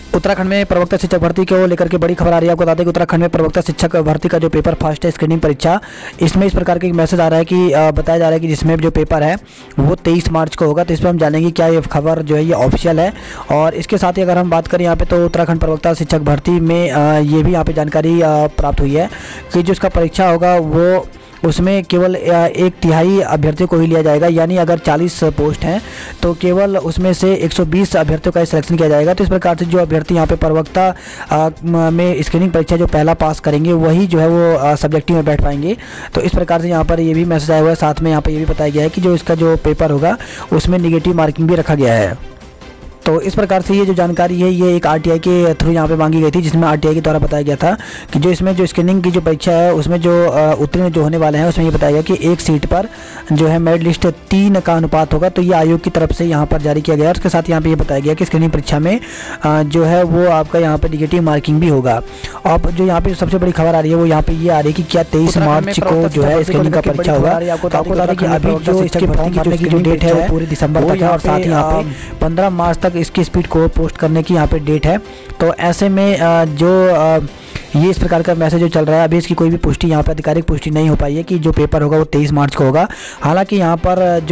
उत्तराखंड में प्रवक्ता शिक्षक भर्ती को लेकर के बड़ी खबर आ रही है। आपको बता दें कि उत्तराखंड में प्रवक्ता शिक्षक भर्ती का जो पेपर फर्स्ट है स्क्रीनिंग परीक्षा, इसमें इस प्रकार का मैसेज आ रहा है कि बताया जा रहा है कि जिसमें जो पेपर है वो 23 मार्च को होगा। तो इस पर हम जानेंगे क्या ये खबर जो है ये ऑफिशियल है। और इसके साथ ही अगर हम बात करें यहाँ पे तो उत्तराखंड प्रवक्ता शिक्षक भर्ती में ये भी यहाँ पे जानकारी प्राप्त हुई है कि जो इसका परीक्षा होगा वो उसमें केवल 1/3 अभ्यर्थियों को ही लिया जाएगा, यानी अगर 40 पोस्ट हैं तो केवल उसमें से 120 अभ्यर्थियों का सिलेक्शन किया जाएगा। तो इस प्रकार से जो अभ्यर्थी यहाँ पे प्रवक्ता में स्क्रीनिंग परीक्षा जो पहला पास करेंगे वही जो है वो सब्जेक्टिव में बैठ पाएंगे। तो इस प्रकार से यहाँ पर ये भी मैसेज आया हुआ है। साथ में यहाँ पर ये भी बताया गया है कि जो इसका जो पेपर होगा उसमें निगेटिव मार्किंग भी रखा गया है। तो इस प्रकार से ये जो जानकारी है ये एक आरटीआई के थ्रू यहाँ पे मांगी गई थी, जिसमें आरटीआई के द्वारा बताया गया था कि जो इसमें जो स्क्रीनिंग की जो परीक्षा है उसमें जो उत्तीर्ण जो होने वाले हैं उसमें ये बताया गया कि एक सीट पर जो है मेरिट लिस्ट 3 का अनुपात होगा। तो ये आयोग की तरफ से यहाँ पर जारी किया गया। उसके साथ यहाँ पे ये बताया गया कि स्क्रीनिंग परीक्षा में जो है वो आपका यहाँ पर निगेटिव मार्किंग भी होगा। अब जो यहाँ पे सबसे बड़ी खबर आ रही है वो यहाँ पे ये आ रही है कि क्या 23 मार्च को जो है स्क्रीनिंग का परीक्षा होगा। आपको बता दें कि अभी जो इसके भर्ती की जो डेट है वो पूरे दिसंबर तक है और साथ ही यहाँ पे 15 मार्च तक इसकी स्पीड को पोस्ट करने की यहाँ पे डेट है। तो ऐसे में जो ये इस प्रकार का मैसेज जो चल रहा है अभी इसकी कोई भी पुष्टि यहाँ पर आधिकारिक पुष्टि नहीं हो पाई है कि जो पेपर होगा वो 23 मार्च को होगा। हालांकि यहाँ पर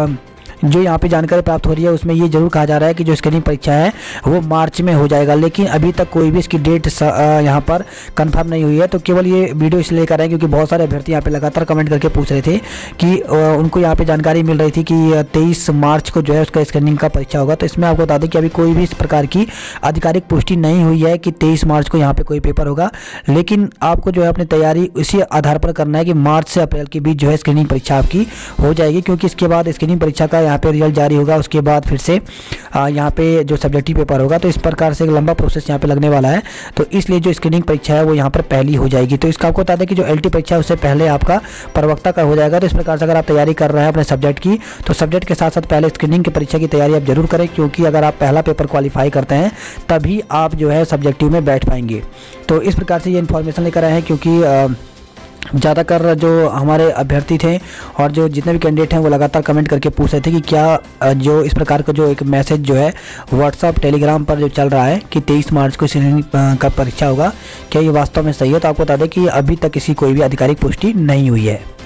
जो यहाँ पे जानकारी प्राप्त हो रही है उसमें ये जरूर कहा जा रहा है कि जो स्क्रीनिंग परीक्षा है वो मार्च में हो जाएगा, लेकिन अभी तक कोई भी इसकी डेट यहाँ पर कंफर्म नहीं हुई है। तो केवल ये वीडियो इसलिए कर रहे हैं क्योंकि बहुत सारे अभ्यर्थी यहाँ पे लगातार कमेंट करके पूछ रहे थे कि उनको यहाँ पे जानकारी मिल रही थी कि 23 मार्च को जो है उसका स्क्रीनिंग का परीक्षा होगा। तो इसमें आपको बता दें कि अभी कोई भी इस प्रकार की आधिकारिक पुष्टि नहीं हुई है कि 23 मार्च को यहाँ पे कोई पेपर होगा, लेकिन आपको जो है अपनी तैयारी उसी आधार पर करना है कि मार्च से अप्रैल के बीच जो है स्क्रीनिंग परीक्षा आपकी हो जाएगी, क्योंकि इसके बाद स्क्रीनिंग परीक्षा का यहाँ पे रिजल्ट जारी होगा। उसके बाद फिर से यहाँ पे जो सब्जेक्टिव पेपर होगा, तो इस प्रकार से एक लंबा प्रोसेस यहाँ पे लगने वाला है। तो इसलिए जो स्क्रीनिंग परीक्षा है वो यहाँ पर पहली हो जाएगी। तो इसका आपको बता दें कि जो एलटी परीक्षा है उससे पहले आपका प्रवक्ता का हो जाएगा। तो इस प्रकार से अगर आप तैयारी कर रहे हैं अपने सब्जेक्ट की तो सब्जेक्ट के साथ साथ पहले स्क्रीनिंग की परीक्षा की तैयारी आप जरूर करें, क्योंकि अगर आप पहला पेपर क्वालिफाई करते हैं तभी आप जो है सब्जेक्टिव में बैठ पाएंगे। तो इस प्रकार से ये इन्फॉर्मेशन लेकर आए हैं, क्योंकि ज़्यादातर जो हमारे अभ्यर्थी थे और जो जितने भी कैंडिडेट हैं वो लगातार कमेंट करके पूछ रहे थे कि क्या जो इस प्रकार का जो एक मैसेज जो है व्हाट्सअप टेलीग्राम पर जो चल रहा है कि 23 मार्च को स्क्रीनिंग का परीक्षा होगा, क्या ये वास्तव में सही है। तो आपको बता दें कि अभी तक इसकी कोई भी आधिकारिक पुष्टि नहीं हुई है।